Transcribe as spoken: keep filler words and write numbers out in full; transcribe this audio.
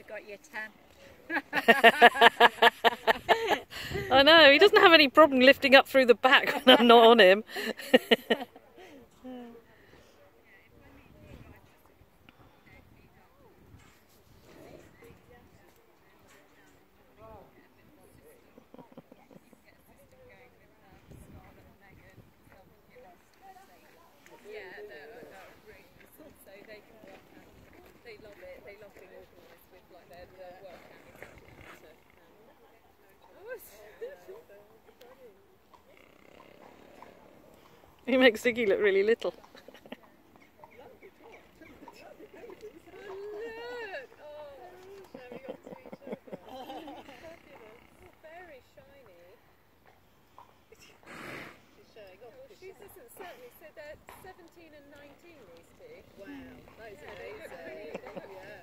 got your tan. I know, he doesn't have any problem lifting up through the back when I'm not on him. They love it. They love being organised with like their, their work out. He makes Ziggy look really little. Very shiny. She doesn't certainly. So they're seventeen and nineteen, these two. Wow, that is amazing. Yeah.